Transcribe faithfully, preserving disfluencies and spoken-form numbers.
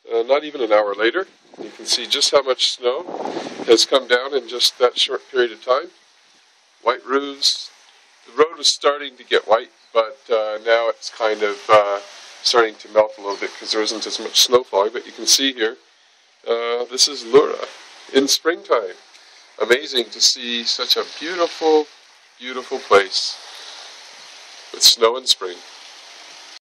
uh, not even an hour later. You can see just how much snow has come down in just that short period of time. White roofs. The road is starting to get white, but uh, now it's kind of uh, starting to melt a little bit because there isn't as much snow falling. But you can see here, uh, this is Leura in springtime. Amazing to see such a beautiful, beautiful place with snow in spring.